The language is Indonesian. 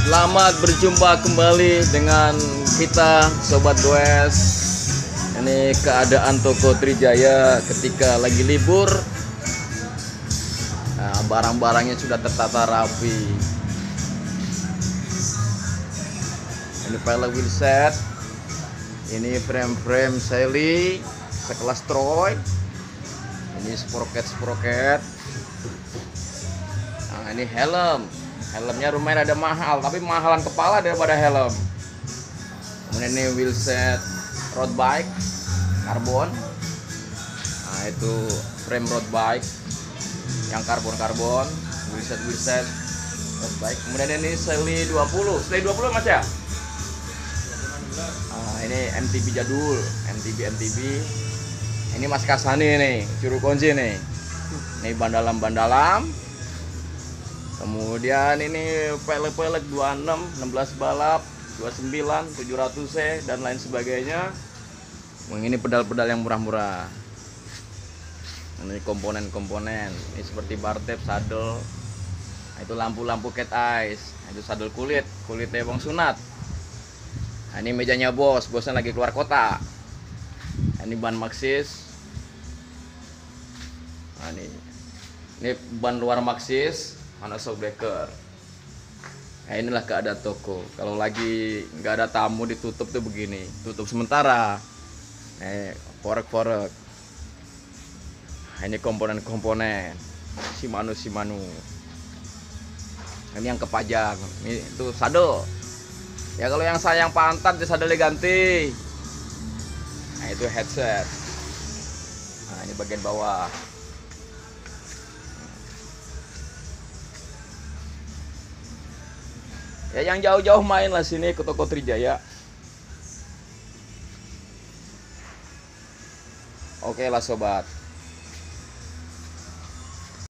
Selamat berjumpa kembali dengan kita Sobat Goes. Ini keadaan toko Trijaya ketika lagi libur. Nah, barang-barangnya sudah tertata rapi. Ini pelek wheelset. Ini frame-frame Sally sekelas Troy. Ini sprocket. Nah, ini helmnya lumayan ada mahal, tapi mahalan kepala daripada helm. Kemudian ini wheelset road bike karbon. Nah, itu frame road bike yang karbon wheelset road bike. Kemudian ini Sally 20 Mas ya. Nah, ini MTB jadul, MTB. Ini Mas Kasani nih, juru kunci nih. Ini bandalam. Kemudian ini pelek 26, 16 balap, 29, 700C dan lain sebagainya. Ini pedal-pedal yang murah-murah. Ini komponen-komponen. Ini seperti bar tape, saddle. Nah, itu lampu-lampu cat eyes. Nah, itu saddle kulitnya Bang Sunat. Nah, ini mejanya bosnya lagi keluar kota. Nah, ini ban Maxxis. Nah, ini ban luar Maxxis. Mana shockbreaker. Nah, inilah keadaan toko. Kalau lagi nggak ada tamu ditutup tuh begini, tutup sementara. Forek. Nah, ini komponen Shimano. Ini yang kepajang. Ini itu saddle. Ya kalau yang sayang pantat di saddle diganti. Nah, itu headset. Nah, ini bagian bawah. Ya yang jauh-jauh main lah sini ke toko Trijaya. Oke lah sobat.